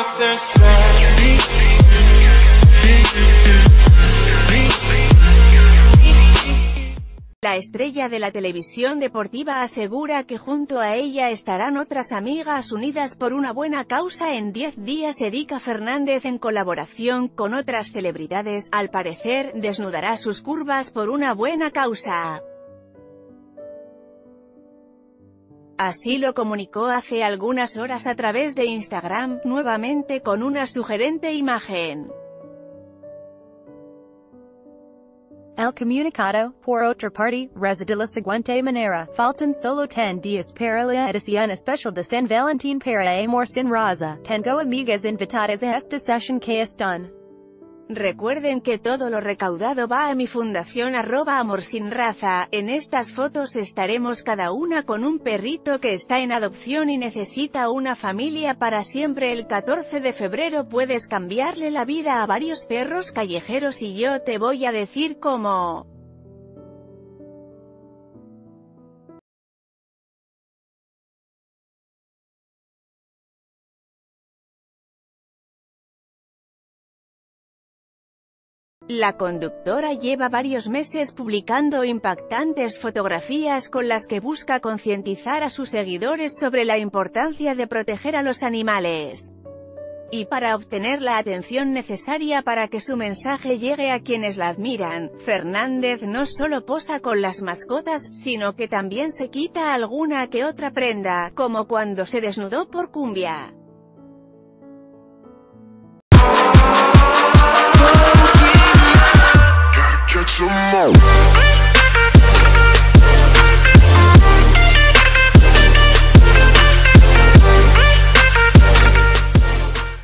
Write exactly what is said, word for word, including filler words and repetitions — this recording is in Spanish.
La estrella de la televisión deportiva asegura que junto a ella estarán otras amigas unidas por una buena causa en diez días. Erika Fernández, en colaboración con otras celebridades, al parecer, desnudará sus curvas por una buena causa. Así lo comunicó hace algunas horas a través de Instagram, nuevamente con una sugerente imagen. El comunicado, por otra parte, reza de la siguiente manera: faltan solo ten días para la edición especial de San Valentín para Amor Sin Raza. Tengo amigas invitadas a esta sesión que están. Recuerden que todo lo recaudado va a mi fundación arroba Amor Sin Raza. En estas fotos estaremos cada una con un perrito que está en adopción y necesita una familia para siempre. El catorce de febrero puedes cambiarle la vida a varios perros callejeros y yo te voy a decir cómo. La conductora lleva varios meses publicando impactantes fotografías con las que busca concientizar a sus seguidores sobre la importancia de proteger a los animales. Y para obtener la atención necesaria para que su mensaje llegue a quienes la admiran, Fernández no solo posa con las mascotas, sino que también se quita alguna que otra prenda, como cuando se desnudó por Cumbia. Catch 'em all.